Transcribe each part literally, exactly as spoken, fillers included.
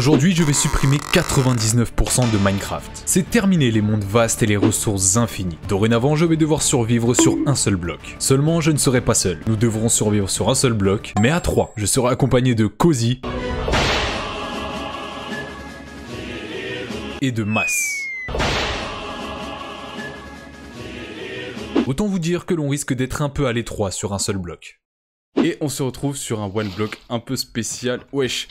Aujourd'hui, je vais supprimer quatre-vingt-dix-neuf pour cent de Minecraft. C'est terminé les mondes vastes et les ressources infinies. Dorénavant, je vais devoir survivre sur un seul bloc. Seulement, je ne serai pas seul. Nous devrons survivre sur un seul bloc, mais à trois. Je serai accompagné de Cozy et de Mass. Autant vous dire que l'on risque d'être un peu à l'étroit sur un seul bloc. Et on se retrouve sur un one block un peu spécial. Wesh.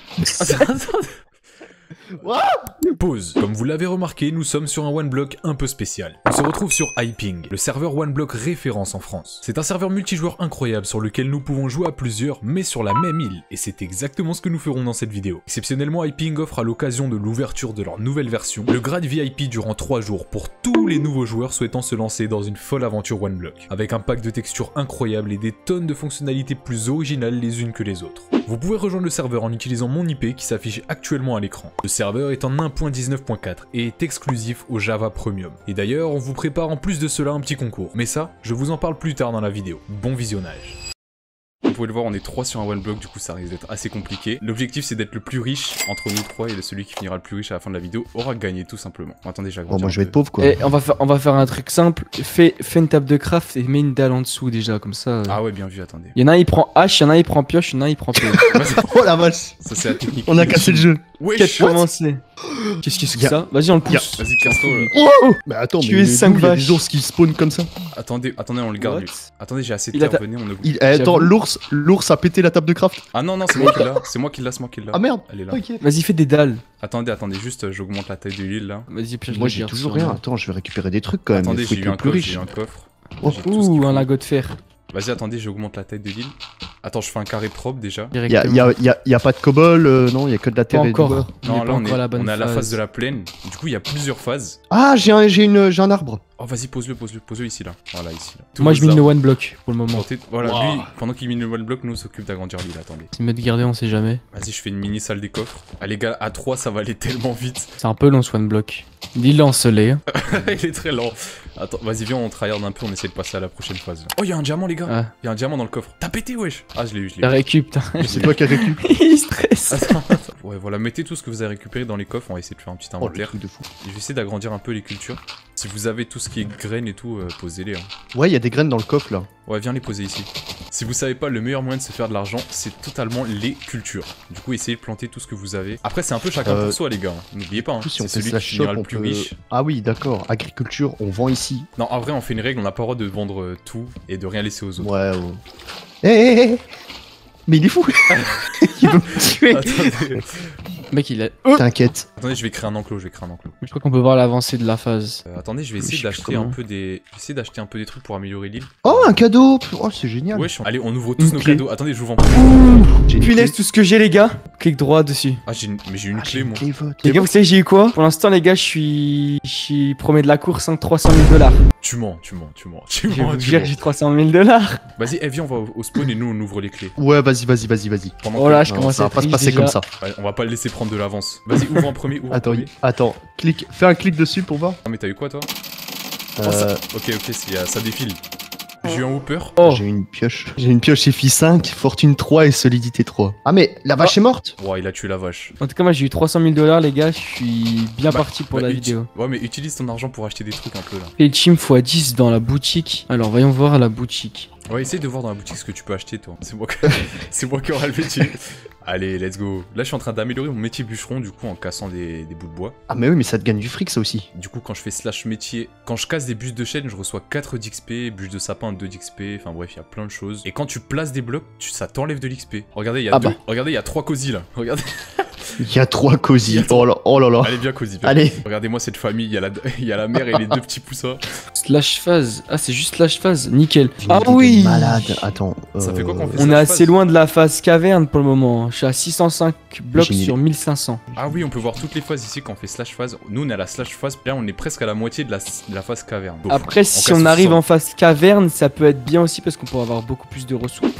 Pause. Comme vous l'avez remarqué, nous sommes sur un one block un peu spécial. On se retrouve sur Hyping, le serveur one block référence en France. C'est un serveur multijoueur incroyable sur lequel nous pouvons jouer à plusieurs, mais sur la même île. Et c'est exactement ce que nous ferons dans cette vidéo. Exceptionnellement, Hyping offre à l'occasion de l'ouverture de leur nouvelle version, le grade V I P durant trois jours pour tous les nouveaux joueurs souhaitant se lancer dans une folle aventure one block. Avec un pack de textures incroyables et des tonnes de fonctionnalités plus originales les unes que les autres. Vous pouvez rejoindre le serveur en utilisant mon I P qui s'affiche actuellement à l'écran. Le serveur est en un point dix-neuf point quatre et est exclusif au Java Premium. Et d'ailleurs, on vous prépare en plus de cela un petit concours. Mais ça, je vous en parle plus tard dans la vidéo. Bon visionnage. Vous pouvez le voir, on est trois sur un one block, du coup ça risque d'être assez compliqué. L'objectif c'est d'être le plus riche entre nous trois et celui qui finira le plus riche à la fin de la vidéo aura gagné tout simplement. Bon, attendez, j'ai Bon, moi je vais être pauvre quoi. Et on va faire, on va faire un truc simple. Fais, fais une table de craft et mets une dalle en dessous déjà, comme ça. euh. Ah ouais, bien vu, attendez. Il y en a un il prend hache, il y en a un il prend pioche, il y en a un il prend pioche. Oh la vache. Ça c'est la technique. On a cassé le jeu. Wesh. Qu'est-ce commencer Qu'est-ce que c'est que Y'a- ça Vas-y, on le pousse. Vas-y, casse-toi. là. Oh mais attends, Tu mais es mais cinq d'où il y a vaches. des ours qui spawnent comme ça. Attendez, attendez, on le garde What lui. Attendez, j'ai assez de Il a terre, ta- venez, on ouvre. Il... eh, attends, J'avoue. l'ours, l'ours a pété la table de craft. Ah non, non, c'est moi qui l'a, c'est moi qui l'a, c'est moi qui l'a. Ah merde. Elle est là. Ok. Vas-y, fais des dalles. Attendez, attendez, juste euh, j'augmente la taille de l'île là. Vas-y, pioche. Moi le j'ai garde toujours sur rien. moi. Attends, je vais récupérer des trucs quand même. Attendez, Il faut j'ai être eu un le plus coffre, j'ai riche. eu un coffre. Oh. J'ai tout ce qu'il Ouh, faut. un lagot de fer. Vas-y, attendez, j'augmente la taille de l'île. Attends, je fais un carré propre déjà. Y a, y, a, y, a, y a pas de cobble, euh, non, y a que de la terre Pas et du encore. bois. On Non, est là pas on encore est, à la bonne on est à la phase. phase de la plaine. Du coup, il y a plusieurs phases. Ah, j'ai un, j'ai une, j'ai un arbre. Oh, vas-y, pose-le, pose-le, pose-le ici là. Voilà, ici là. Tous Moi, vos je mine le arbres. one block pour le moment. Portez- Voilà, Wow. lui, pendant qu'il mine le one block, nous on s'occupe d'agrandir l'île. Attendez. C'est mieux de garder, on sait jamais. Vas-y, je fais une mini salle des coffres. Ah, les gars, à trois, ça va aller tellement vite. C'est un peu long ce one block. L'île ensoleillée. Il est très lent. Attends, vas-y, viens, on tryhard un peu, on essaie de passer à la prochaine phase. Oh, il y a un diamant, les gars. Ah, Il y a un diamant dans le coffre. T'as pété, wesh. Ah, je l'ai eu, je l'ai la eu. récup, putain. C'est toi qui as récup. Il stresse. Attends, attends. Ouais, voilà, mettez tout ce que vous avez récupéré dans les coffres. On va essayer de faire un petit Oh, le inventaire. truc de fou. Je vais essayer d'agrandir un peu les cultures. Si vous avez tout ce qui est graines et tout, euh, posez-les. Hein. Ouais, y a des graines dans le coffre là. Ouais, viens les poser ici. Si vous savez pas, le meilleur moyen de se faire de l'argent, c'est totalement les cultures. Du coup, essayez de planter tout ce que vous avez. Après, c'est un peu chacun Euh, pour soi, les gars. N'oubliez pas, hein. En plus, si on C'est fait celui slash qui shop, finira le on plus peut. riche. Ah oui, d'accord. Agriculture, on vend ici. Non, en vrai, on fait une règle, on n'a pas le droit de vendre euh, tout et de rien laisser aux autres. Ouais, ouais. Hé, hé, hé. Mais il est fou. Il veut me tuer. Attendez. Mec, il a. T'inquiète. Attendez, je vais créer un enclos, je vais créer un enclos. Je crois qu'on peut voir l'avancée de la phase. Euh, attendez, je vais Je essayer sais plus d'acheter un comment. peu des, je vais essayer d'acheter un peu des trucs pour améliorer l'île. Oh, un cadeau. Oh, c'est génial. Ouais, je suis- allez, on ouvre tous Une nos clé. cadeaux. Attendez, j'ouvre en premier. J'ai une Punaise, clé. tout ce que j'ai, les gars. Clique droit dessus. Ah, j'ai une... mais j'ai une Ah, j'ai clé, une moi. clé vote. Les gars, vous savez, j'ai eu quoi? Pour l'instant, les gars, je suis. Je suis premier de la course, hein, trois cent mille dollars. Tu mens, tu mens, tu mens, tu Je mens, vous tu jure, mens. j'ai trois cent mille dollars. Vas-y, eh, viens, on va au au spawn et nous, on ouvre les clés. Ouais, vas-y, vas-y, vas-y, vas-y. Pendant Oh que- là, je Non, commence ça à va pas se tricher passer déjà. comme ça. Ouais, on va pas le laisser prendre de l'avance. Vas-y, ouvre en premier, ouvre en Attends, premier. attends, clique, fais un clic dessus pour voir. Ah, mais t'as eu quoi, toi Euh, Oh, ça... Ok, ok, c'est- euh, ça défile. J'ai eu un hooper. Oh, J'ai une pioche. J'ai une pioche F I cinq, fortune trois et solidité trois. Ah mais la vache est morte. Ouah, il a tué la vache. en tout cas, moi, j'ai eu trois cent mille dollars, les gars. Je suis bien Bah, parti pour bah, la uti- vidéo. Ouais, mais utilise ton argent pour acheter des trucs un peu là. Et team fois dix dans la boutique. Alors, voyons voir la boutique. Ouais, essaye de voir dans la boutique ce que tu peux acheter, toi. C'est moi, qui... c'est moi qui aura le métier. Allez, let's go. Là, je suis en train d'améliorer mon métier bûcheron, du coup, en cassant des, des bouts de bois. Ah mais oui mais ça te gagne du fric ça aussi. Du coup, quand je fais slash métier, quand je casse des bûches de chêne, je reçois quatre d'X P, bûches de sapin deux d'X P, enfin bref, il y a plein de choses. Et quand tu places des blocs, tu... ça t'enlève de l'X P. Regardez, il y a Ah deux... bah. Regardez, il y a trois cosy là. Regardez. Il y a trois Il y cosy. a Oh là, oh là là. Allez, bien cosy. Bien. Allez. Regardez-moi cette famille, il y, a la... il y a la mère et les deux petits poussins. Slash phase. Ah, c'est juste slash phase. Nickel. J'ai une Ah idée de oui. Malade. Attends. Ça fait quoi qu'on fait On est slash assez phase loin de la phase caverne pour le moment. Je suis à six cent cinq blocs J'ai une sur mille cinq cents. Ah oui, on peut voir toutes les phases ici quand on fait slash phase. Nous, on est à la slash phase, là, on est presque à la moitié de la, de la phase caverne. Donc, Après, si casse on tout arrive ça. en phase caverne, ça peut être bien aussi parce qu'on pourra avoir beaucoup plus de ressources.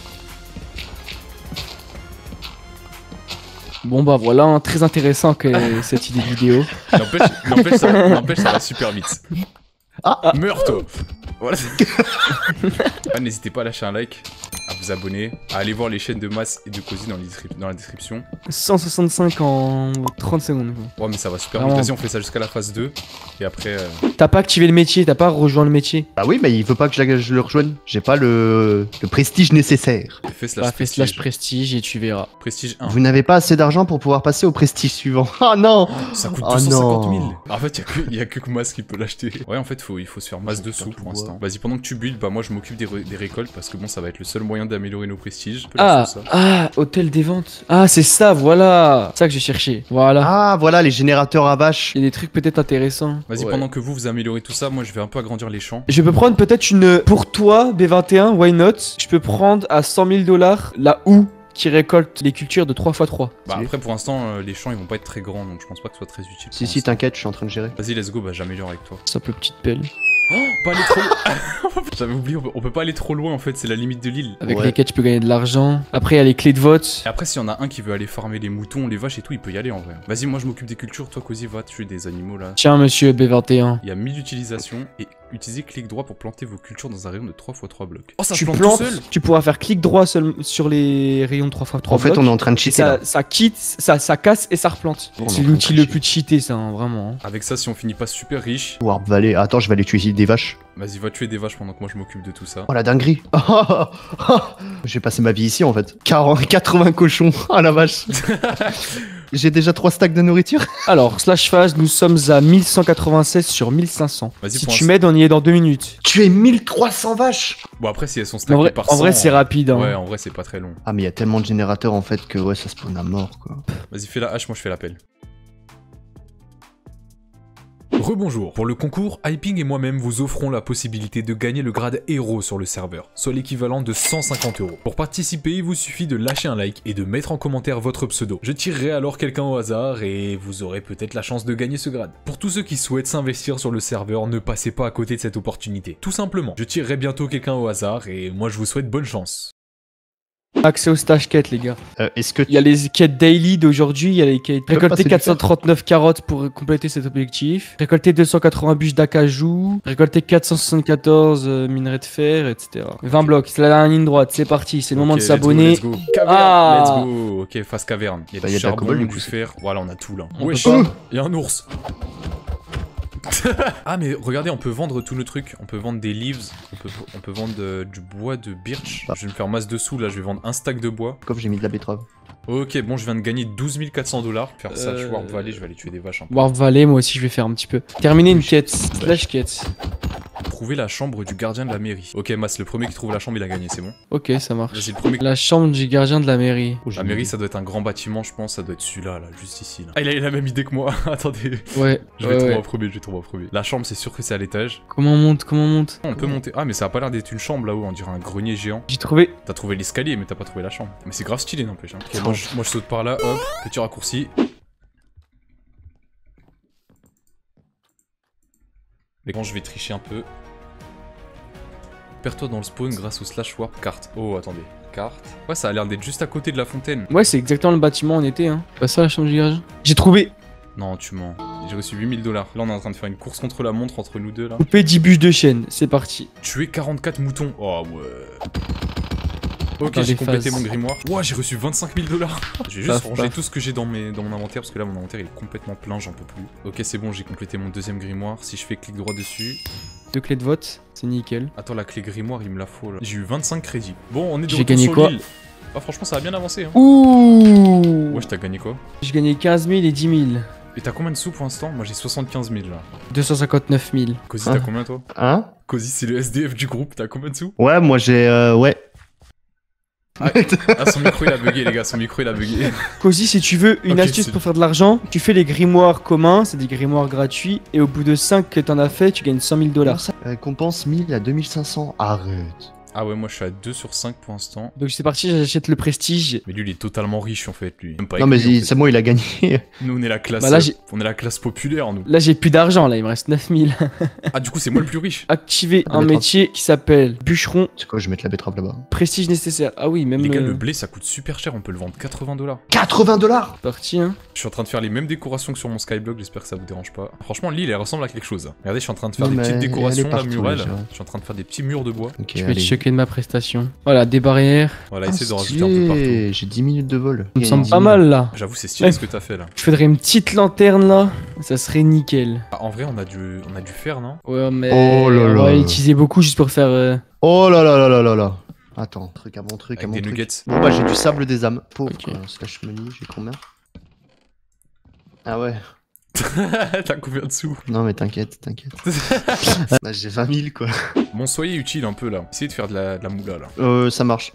Bon bah voilà, hein, très intéressant que cette idée de vidéo. N'empêche, n'empêche, ça, n'empêche, ça va super vite. Ah. Meurs toi. Voilà. Ah, n'hésitez pas à lâcher un like, à vous vous abonner, à aller voir les chaînes de Mas et de Cozy dans, dans la description. cent soixante-cinq en trente secondes. Ouais, mais ça va super vite. Vas-y, on fait ça jusqu'à la phase deux. Et après. Euh... T'as pas activé le métier, t'as pas rejoint le métier. Bah oui, mais il veut pas que je, la- je le rejoigne. J'ai pas le... le prestige nécessaire. Fais slash Bah, fais prestige. slash prestige et tu verras. Prestige un. Vous n'avez pas assez d'argent pour pouvoir passer au prestige suivant. Ah non. Ça coûte Oh deux cent cinquante mille. non. En fait, il y a que, y a que Mas qui peut l'acheter. Ouais, en fait, faut, il faut se faire masse de sous pour l'instant. Vas-y, pendant que tu builds, bah moi je m'occupe des, des récoltes parce que bon, ça va être le seul moyen d'améliorer nos prestiges. Je peux Ah, lâcher ça. ah, hôtel des ventes. Ah, c'est ça, voilà. C'est ça que j'ai cherché. Voilà. Ah, voilà les générateurs à vaches. Il y a des trucs peut-être intéressants. Vas-y, Ouais. pendant que vous vous améliorez tout ça, moi je vais un peu agrandir les champs. Je peux prendre peut-être une. Pour toi, B vingt et un, why not? Je peux prendre à cent mille dollars la houe qui récolte les cultures de trois fois trois. Bah Stylé. après, pour l'instant, euh, les champs ils vont pas être très grands donc je pense pas que ce soit très utile. Si, pour si, t'inquiète, je suis en train de gérer. l'instant. Vas-y, let's go, bah j'améliore avec toi. Simple petite pelle. Oh, pas aller trop loin. J'avais oublié, on peut, on peut pas aller trop loin en fait, c'est la limite de l'île. Avec Ouais. lesquelles tu peux gagner de l'argent. Après, il y a les clés de vote. Et après, s'il y en a un qui veut aller farmer les moutons, les vaches et tout, il peut y aller en vrai. Vas-y, moi je m'occupe des cultures, toi Cozy va tuer des animaux là. Tiens, monsieur B vingt et un. Il y a mille utilisations et utilisez clic droit pour planter vos cultures dans un rayon de trois fois trois blocs. Oh, ça Tu se plante plantes, tout seul. tu pourras faire clic droit seul sur les rayons de trois fois trois. En fait, on est en train de cheater là. ça, ça quitte, ça, ça casse et ça replante. On est C'est en train l'outil de le tricher. plus cheaté, ça, hein, vraiment. hein. Avec ça, si on finit pas super riche, Warp Valley. Attends, je vais aller tuer ici des vaches. vas-y, va tuer des vaches pendant que moi je m'occupe de tout ça. Oh la dinguerie. J'ai passé ma vie ici en fait. quarante, quatre-vingts cochons. Ah la vache. J'ai déjà trois stacks de nourriture. Alors, slash phase, nous sommes à mille cent quatre-vingt-seize sur mille cinq cents. Vas-y, Si pour tu un- m'aides, on y est dans deux minutes. Tu es mille trois cents vaches. Bon, après, si elles sont En stackées vrai, par en vrai cent, c'est rapide. Hein. Ouais, en vrai, c'est pas très long. Ah mais il y a tellement de générateurs en fait que ouais ça spawn à mort quoi. Vas-y, fais la hache, moi je fais l'appel. Rebonjour, pour le concours, Hyping et moi-même vous offrons la possibilité de gagner le grade héros sur le serveur, soit l'équivalent de cent cinquante euros. Pour participer, il vous suffit de lâcher un like et de mettre en commentaire votre pseudo. Je tirerai alors quelqu'un au hasard et vous aurez peut-être la chance de gagner ce grade. Pour tous ceux qui souhaitent s'investir sur le serveur, ne passez pas à côté de cette opportunité. Tout simplement, je tirerai bientôt quelqu'un au hasard et moi je vous souhaite bonne chance. Accès aux stash quêtes, les gars. Euh, Est-ce que Il y a les quêtes daily d'aujourd'hui, il y a les quêtes. peux Récolter passer du quatre cent trente-neuf carottes pour compléter cet objectif. Récolter deux cent quatre-vingts bûches d'acajou. Récolter quatre cent soixante-quatorze euh, minerais de fer, et cetera. vingt blocs, c'est la ligne droite, c'est parti, c'est le moment Ok, de let's go, s'abonner. Let's go, Caverne, Ah. let's go. Ok, face caverne. Il y a Bah, du y a de la charbon, cobble, du du coup, fer. Voilà, on a tout là. On Wesh, peut pas. il y a un ours. Ah mais regardez, on peut vendre tous nos trucs, on peut vendre des leaves, on peut, on peut vendre euh, du bois de birch. Ah. Je vais me faire masse de sous là, je vais vendre un stack de bois. comme j'ai mis de la betterave. Ok, bon, je viens de gagner douze mille quatre cents dollars. Faire ça, Euh, je Warp Valley, je vais aller tuer des vaches un peu. Warp Valley, moi aussi je vais faire un petit peu. Terminer une quête, slash quête. Trouver la chambre du gardien de la mairie. Ok, Mas, le premier qui trouve la chambre, il a gagné, c'est bon. Ok, ça marche. Vas-y, le premier. La chambre du gardien de la mairie. Oh, j'ai La mis- mairie, ça doit être un grand bâtiment, je pense, ça doit être celui-là, là, juste ici. Là. Ah, il a, il a la même idée que moi. Attendez, Ouais, je vais ouais, trouver ouais. en premier, je vais trouver en premier. La chambre, c'est sûr que c'est à l'étage. Comment on monte, comment on monte? On peut monter. Ah, mais ça a pas l'air d'être une chambre là-haut, on dirait un grenier géant. J'ai trouvé. T'as trouvé l'escalier, mais t'as pas trouvé la chambre. Mais c'est grave stylé, n'empêche. Hein. Ok, moi, je, moi je saute par là, hop, petit raccourci. Et quand je vais tricher un peu. Perds-toi dans le spawn grâce au slash warp carte. Oh, attendez. Carte. Ouais, ça a l'air d'être juste à côté de la fontaine. Ouais, c'est exactement le bâtiment où on était, hein. Pas ça la chambre du gardien? J'ai trouvé. Non, tu mens. J'ai reçu huit mille dollars. Là, on est en train de faire une course contre la montre entre nous deux là. Couper dix bûches de chêne, c'est parti. Tuer quarante-quatre moutons. Oh ouais. Ok, Dans j'ai les complété phases. mon grimoire. Ouah, j'ai reçu vingt-cinq mille dollars. J'ai juste Paf, rangé paf. tout ce que j'ai dans, mes... dans mon inventaire parce que là, mon inventaire il est complètement plein, j'en peux plus. Ok, c'est bon, j'ai complété mon deuxième grimoire. Si je fais clic droit dessus. Deux clés de vote, c'est nickel. Attends, la clé grimoire, il me la faut là. J'ai eu vingt-cinq crédits. Bon, on est de J'ai retour gagné sur quoi l'île. Ah, franchement, ça a bien avancé. Hein. Ouh. Wesh, t'as gagné quoi? J'ai gagné quinze mille et dix mille. Et t'as combien de sous pour l'instant? Moi, j'ai soixante-quinze mille là. deux cent cinquante-neuf mille. Cozy, Ah. t'as combien toi? Hein? Cozy, c'est le S D F du groupe. T'as combien de sous? Ouais, moi j'ai euh, ouais. Ah, ah, son micro il a bugué, les gars. Son micro il a bugué. Cozy, si tu veux une Ok, astuce c'est- pour faire de l'argent, tu fais les grimoires communs, c'est des grimoires gratuits, et au bout de cinq que t'en as fait, tu gagnes cent mille dollars. Récompense mille à deux mille cinq cents. Arrête. Ah ouais, moi je suis à deux sur cinq pour l'instant. Donc c'est parti, j'achète le prestige. Mais lui, il est totalement riche en fait, lui. Même pas Non avec mais lui, en il- fait. c'est bon, il a gagné. Nous, on est la classe. Bah là, j'ai- on est la classe populaire, nous. Là j'ai plus d'argent, là il me reste neuf mille. Ah, du coup, c'est moi le plus riche. Activer Ah, un mais métier qui s'appelle bûcheron, C'est quoi, je vais mettre la betterave là-bas. prestige nécessaire. Ah oui, même Les gars, euh, le blé, ça coûte super cher. On peut le vendre quatre-vingts dollars. quatre-vingts dollars. parti hein. Je suis en train de faire les mêmes décorations que sur mon skyblock. J'espère que ça vous dérange pas. Franchement, l'île, elle ressemble à quelque chose. Regardez, je suis en train de faire Non, des mais petites elle est décorations, la partout, murale. déjà. Je suis en train de faire des petits murs de bois. Ok, Je vais te allez. choquer moquer de ma prestation. Voilà, des barrières. Voilà, Ah, essaie de rajouter un peu partout. stylé. J'ai dix minutes de vol. Ça me Et semble dix pas minutes. mal là. J'avoue, c'est stylé Ouais. ce que t'as fait là. Je faudrait une petite lanterne là. Ça serait nickel. Ah, en vrai, on a dû, on a dû faire, non? Ouais, mais Oh là on là. va l'utiliser beaucoup juste pour faire. euh, Oh là là là là là là. Attends, truc à mon truc, à Avec mon des truc. nuggets. Bon bah j'ai du sable des âmes. Pour Ok. euh, slash menu, j'ai combien? Ah ouais. T'as combien de sous? Non mais t'inquiète, t'inquiète. Bah, j'ai vingt mille quoi. Bon, soyez utile un peu là. Essayez de faire de la, de la moula là. Euh, ça marche.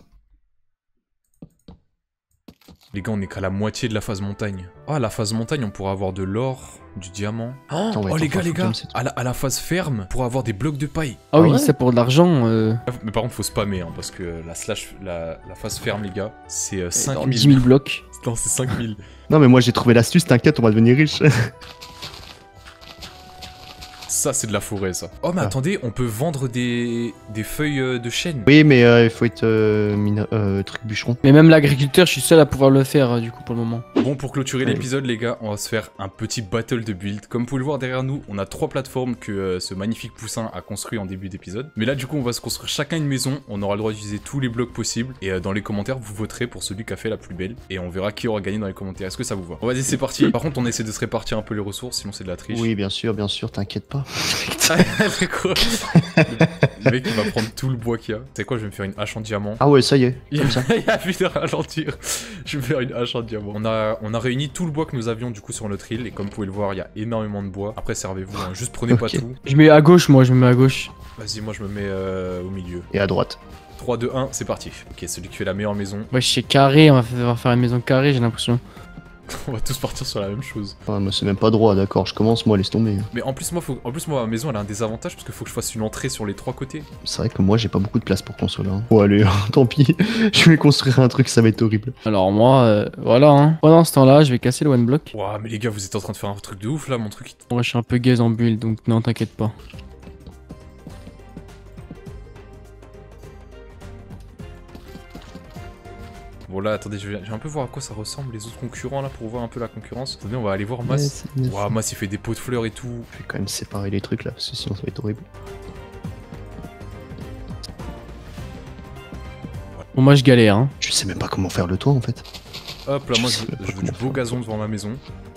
Les gars, on est qu'à la moitié de la phase montagne. Oh, à la phase montagne, on pourra avoir de l'or, du diamant. Oh, Attends, ouais, oh, les attends, gars, les faut gars, comme c'est tout. à la, à la phase ferme, pour avoir des blocs de paille. Ah, Ah oui, ouais c'est pour de l'argent. euh, Mais par contre, faut spammer, hein, parce que la slash, la, la phase ferme, les gars, c'est euh, dans cinq dix mille. mille blocs. Non, c'est cinq mille. Non mais moi j'ai trouvé l'astuce, t'inquiète, on va devenir riche. Ça, c'est de la forêt, ça. Oh, mais Ah. attendez, on peut vendre des, des feuilles euh, de chêne. Oui mais euh, il faut être euh, mina- euh, truc bûcheron. Mais même l'agriculteur, je suis seul à pouvoir le faire euh, du coup pour le moment. Bon, pour clôturer Ouais. l'épisode, les gars, on va se faire un petit battle de build. Comme vous pouvez le voir derrière nous, on a trois plateformes que euh, ce magnifique poussin a construit en début d'épisode. Mais là, du coup, on va se construire chacun une maison. On aura le droit d'utiliser tous les blocs possibles. Et euh, dans les commentaires, vous voterez pour celui qui a fait la plus belle. Et on verra qui aura gagné dans les commentaires. Est-ce que ça vous va? Bon, vas-y, c'est parti. Par contre, on essaie de se répartir un peu les ressources, sinon c'est de la triche. Oui bien sûr, bien sûr, t'inquiète pas. C'est quoi? Le mec, il va prendre tout le bois qu'il y a. C'est quoi? Je vais me faire une hache en diamant. Ah ouais ça y est, Il comme ça. a vu de ralentir. Je vais faire une hache en diamant. On a, on a réuni tout le bois que nous avions du coup sur notre île. Et comme vous pouvez le voir, il y a énormément de bois. Après, servez-vous, hein, juste prenez pas Ok. tout. Je mets à gauche, moi, je me mets à gauche. Vas-y, moi je me mets euh, au milieu. Et à droite. trois, deux, un, c'est parti. Ok, celui qui fait la meilleure maison. Ouais, je suis carré, on va faire faire une maison carrée, j'ai l'impression. On va tous partir sur la même chose. Ah, moi c'est même pas droit, d'accord, je commence, moi laisse tomber. Mais en plus, moi, faut... en plus, moi, ma maison, elle a un désavantage parce qu'il faut que je fasse une entrée sur les trois côtés. C'est vrai que moi j'ai pas beaucoup de place pour construire là. Hein. Bon allez, tant pis, je vais construire un truc, ça va être horrible. Alors moi, euh, voilà, hein. Pendant ce temps-là, je vais casser le one block. Ouah, mais les gars, vous êtes en train de faire un truc de ouf là, mon truc. il- Moi, je suis un peu gaze en bulle, donc non, t'inquiète pas. Bon, là, attendez, je vais... je vais un peu voir à quoi ça ressemble les autres concurrents là pour voir un peu la concurrence. Attendez, on va aller voir Mas. Ouais, c'est- Ouah, Mas, il fait des pots de fleurs et tout. Je vais quand même séparer les trucs là, parce que sinon ça va être horrible. Bon, moi, je galère, hein. Je sais même pas comment faire le toit en fait. Hop là, Je moi sais je, pas je veux du comment beau faire. gazon devant ma maison.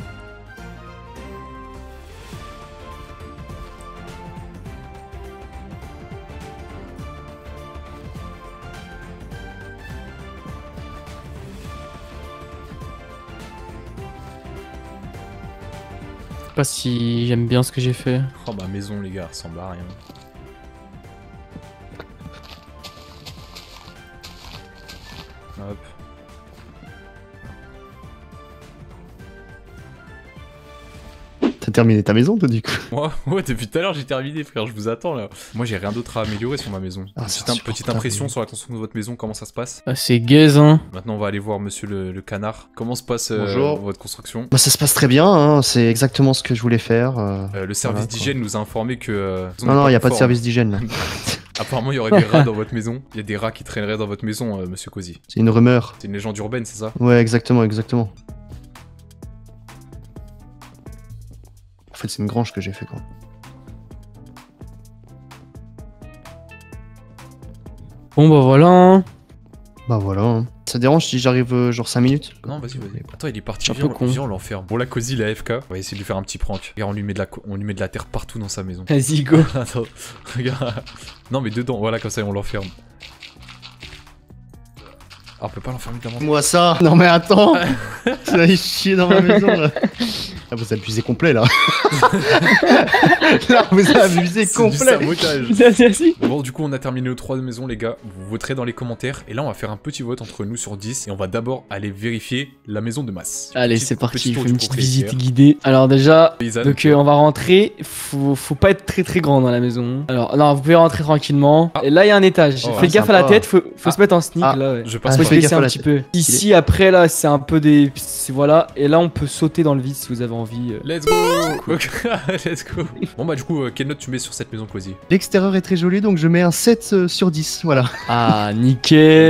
Je sais pas si j'aime bien ce que j'ai fait. Oh, ma maison, les gars, elle ressemble à rien. Hop. T'as terminé ta maison toi du coup? Moi, ouais, depuis tout à l'heure j'ai terminé, frère, je vous attends là. Moi j'ai rien d'autre à améliorer sur ma maison. Ah, c'est petite, im- petite insupportable. impression sur la construction de votre maison, comment ça se passe. Ah, c'est gaze, hein. Maintenant on va aller voir monsieur le, le canard. Comment se passe euh, Bonjour. votre construction? Bah ça se passe très bien, hein. C'est exactement ce que je voulais faire. euh. Euh, Le service Voilà, quoi. d'hygiène nous a informé que... euh, ils ont Non non, y a pas de conforme. service d'hygiène là. Apparemment il y aurait des rats dans votre maison. Il y a des rats qui traîneraient dans votre maison, euh, monsieur Cozy. C'est une rumeur. C'est une légende urbaine, c'est ça? Ouais, exactement, exactement. En fait, c'est une grange que j'ai fait quoi. Bon, bah voilà, hein. Bah voilà. Hein. Ça dérange si j'arrive euh, genre cinq minutes? Non, vas-y, vas-y. Attends, il est parti, Un viens, peu on- con. viens, on l'enferme. Bon, la Cozy, il est A F K. On va essayer de lui faire un petit prank. Regarde, on lui met de la, co- on lui met de la terre partout dans sa maison. Vas-y, go. Attends, regarde. Non, mais dedans, voilà, comme ça, on l'enferme. Ah, on peut pas l'enfermer dedans. Moi ça. Non mais attends. Tu vas chier dans ma maison là. Ah, vous abusez complet là. Là, vous abusez C'est du complet. sabotage. Vas-y, vas-y. Bon, du coup, on a terminé nos trois maisons, les gars. Vous voterez dans les commentaires. Et là, on va faire un petit vote entre nous sur dix. Et on va d'abord aller vérifier la maison de Mas. Allez, Petit- c'est parti, petit il tour faut du une petite propriétaire. visite guidée. Alors déjà, Paysanne. donc euh, on va rentrer, faut, faut pas être très très grand dans la maison. Alors non, vous pouvez rentrer tranquillement. Ah. Et là il y a un étage, Oh, faites gaffe à la sympa. tête, faut, faut Ah. se mettre en sneak Ah. là ouais. Je Ah, passe Faut je se fais baisser gaffe à un la petit tête. peu. Ici après là c'est un peu des... c'est- Voilà, et là on peut sauter dans le vide si vous avez envie. euh. Let's go. Let's go. Bon, bah, du coup, euh, quelle note tu mets sur cette maison, Cozy? L'extérieur est très joli donc je mets un sept euh, sur dix. Voilà. Ah nickel.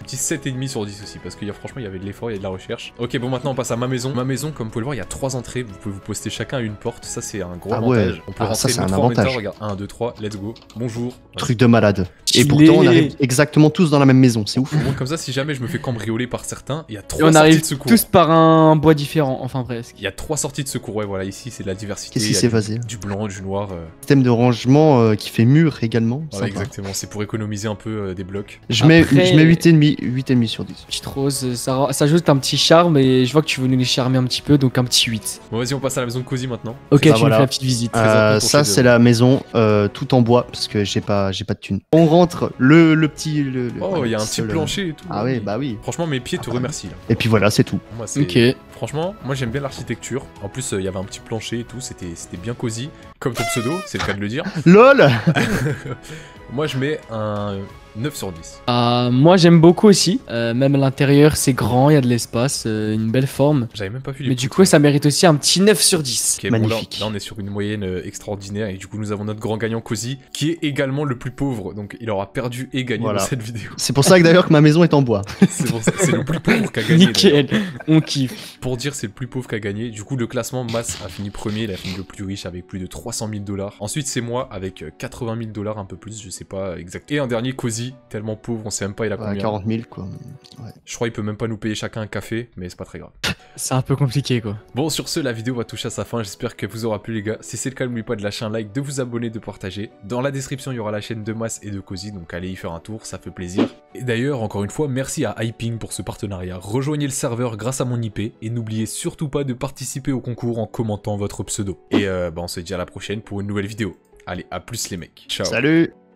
petit sept virgule cinq sur dix aussi, parce qu'il y a franchement, il y avait de l'effort, il y a de la recherche. Ok, bon, maintenant on passe à ma maison. Ma maison, comme vous pouvez le voir, il y a trois entrées. Vous pouvez vous poster chacun à une porte. Ça, c'est un gros Ah ouais. avantage. On peut Ah, rentrer ça, c'est nos un trois en même temps. avantage. Regarde, un, deux, trois, let's go. Bonjour. Truc de malade. Et Stylé. pourtant, on arrive exactement tous dans la même maison, c'est ouf. Au moins, comme ça, si jamais je me fais cambrioler par certains, il y a Et trois on sorties arrive de secours. tous par un bois différent, enfin presque. Il y a trois sorties de secours. Ouais, voilà, ici, c'est de la diversité. Qu'est-ce Il qui y a s'est du- passé? Du blanc, du noir. euh, Système de rangement euh, qui fait mur également. Voilà, Sympa. exactement. C'est pour économiser un peu euh, des blocs. Je mets, Après- je mets huit virgule cinq huit virgule cinq sur dix. Petite rose, ça, ça ajoute un petit charme et je vois que tu veux nous les charmer un petit peu, donc un petit huit. Bon, vas-y, on passe à la maison de Cozy maintenant. Ok, Bah tu voilà. me fais la petite visite. Présente-nous Euh, ton ça, chef-d'œuvre. c'est la maison euh, tout en bois parce que j'ai pas, j'ai pas de thune. On rentre le, le petit. Le, le- Oh, il y a un petit seul, euh, plancher et tout. Ah oui, bah oui. Franchement, mes pieds te Ah bah. remercient là. Et puis voilà, c'est tout. Moi, c'est... Ok. Franchement, moi j'aime bien l'architecture. En plus, euh, il y avait un petit plancher et tout, c'était, c'était bien cosy. Comme ton pseudo, c'est le cas de le dire. LOL. Moi, je mets un neuf sur dix. Euh, moi j'aime beaucoup aussi, Euh, même à l'intérieur c'est grand, il y a de l'espace, euh, une belle forme. J'avais même pas vu les Mais du poutres. coup ça mérite aussi un petit neuf sur dix. Ok, bon, là, Magnifique. là, on est sur une moyenne euh, extraordinaire et du coup nous avons notre grand gagnant Cozy qui est également le plus pauvre, donc il aura perdu et gagné Voilà. dans cette vidéo. C'est pour ça que d'ailleurs que ma maison est en bois. C'est, pour ça- c'est le plus pauvre qui a gagné. d'ailleurs. Nickel, on kiffe. Pour dire c'est le plus pauvre qui a gagné, du coup le classement Mas a fini premier, il a fini le plus riche avec plus de trois cent mille dollars. Ensuite c'est moi avec euh, quatre-vingt mille dollars, un peu plus, je sais pas exact. Et un dernier Cozy, tellement pauvre, on sait même pas il a Ouais, combien. quarante mille quoi. Je crois qu'il peut même pas nous payer chacun un café, mais c'est pas très grave. C'est un peu compliqué quoi. Bon, sur ce, la vidéo va toucher à sa fin. J'espère que vous aura plu, les gars. Si c'est le cas, n'oubliez pas de lâcher un like, de vous abonner, de partager. Dans la description, il y aura la chaîne de Mas et de Cozy, donc allez y faire un tour, ça fait plaisir. Et d'ailleurs, encore une fois, merci à Hyping pour ce partenariat. Rejoignez le serveur grâce à mon I P et n'oubliez surtout pas de participer au concours en commentant votre pseudo. Et euh, bah, on se dit à la prochaine pour une nouvelle vidéo. Allez, à plus les mecs. Ciao. Salut.